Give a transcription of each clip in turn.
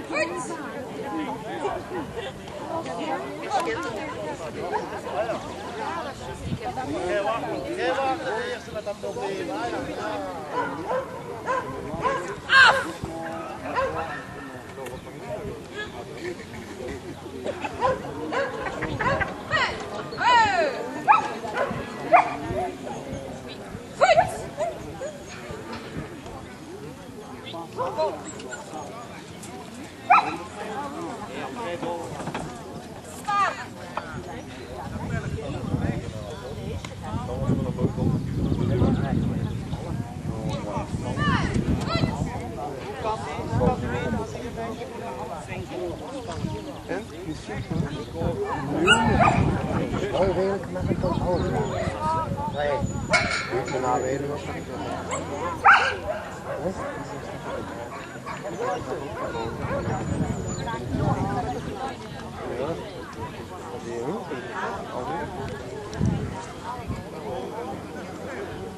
Jij was de eerste met dat probleem. En? Oh, redelijk met een tot hoog. Nee, ik ben nou weer was ik.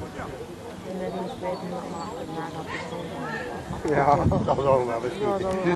Ja, dat is ook wel eens goed.